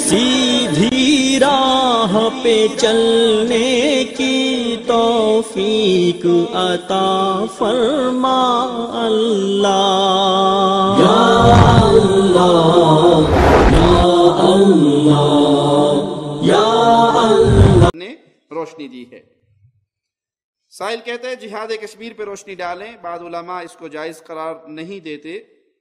سیدھی راہ پہ چلنے کی توفیق عطا فرما اللہ یا اللہ یا اللہ یا اللہ نے روشنی دی ہے۔ سائل کہتے ہیں جہاد کشمیر پہ روشنی ڈالیں، بعض علماء اس کو جائز قرار نہیں دیتے۔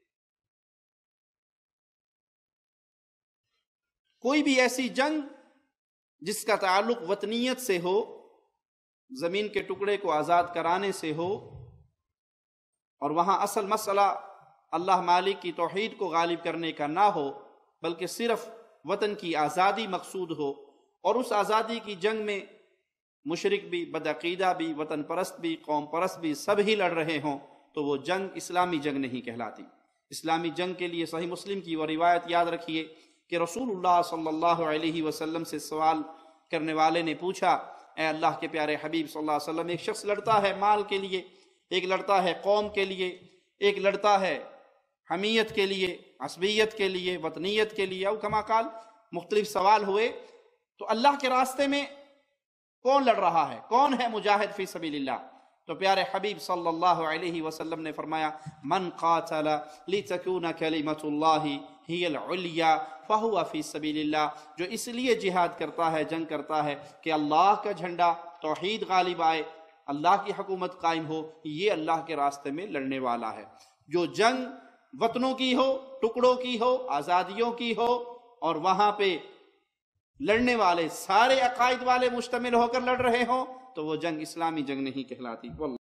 کوئی بھی ایسی جنگ جس کا تعلق وطنیت سے ہو، زمین کے ٹکڑے کو آزاد کرانے سے ہو، اور وہاں اصل مسئلہ اللہ مالک کی توحید کو غالب کرنے کا نہ ہو، بلکہ صرف وطن کی آزادی مقصود ہو، اور اس آزادی کی جنگ میں مشرک بھی، بدعقیدہ بھی، وطن پرست بھی، قوم پرست بھی سب ہی لڑ رہے ہوں، تو وہ جنگ اسلامی جنگ نہیں کہلاتی۔ اسلامی جنگ کے لیے صحیح مسلم کی وہ روایت یاد رکھیے کہ رسول اللہ صلی اللہ علیہ وسلم سے سوال کرنے والے نے پوچھا، اے اللہ کے پیارے حبیب صلی اللہ علیہ وسلم، ایک شخص لڑتا ہے مال کے لیے، ایک لڑتا ہے قوم کے لیے، ایک لڑتا ہے حمیت کے لیے، عصبیت کے لیے، وطنیت کے لیے، او کما قال، مختلف سوال ہوئے، تو اللہ کے راستے میں کون لڑ رہا ہے، کون ہے مجاہد فی سبیل اللہ؟ تو پیارے حبیب صلی اللہ علیہ وسلم نے فرمایا، من قاتل لتکون کلمۃ اللہ ہی العلیٰ فہو فی سبیل اللہ، جو اس لیے جہاد کرتا ہے، جنگ کرتا ہے کہ اللہ کا جھنڈا توحید غالب آئے، اللہ کی حکومت قائم ہو، یہ اللہ کے راستے میں لڑنے والا ہے۔ جو جنگ وطنوں کی ہو، ٹکڑوں کی ہو، آزادیوں کی ہو، اور وہاں پہ لڑنے والے سارے عقائد والے مشتمل ہو کر لڑ رہے ہوں، تو وہ جنگ اسلامی جنگ نہیں کہلاتی۔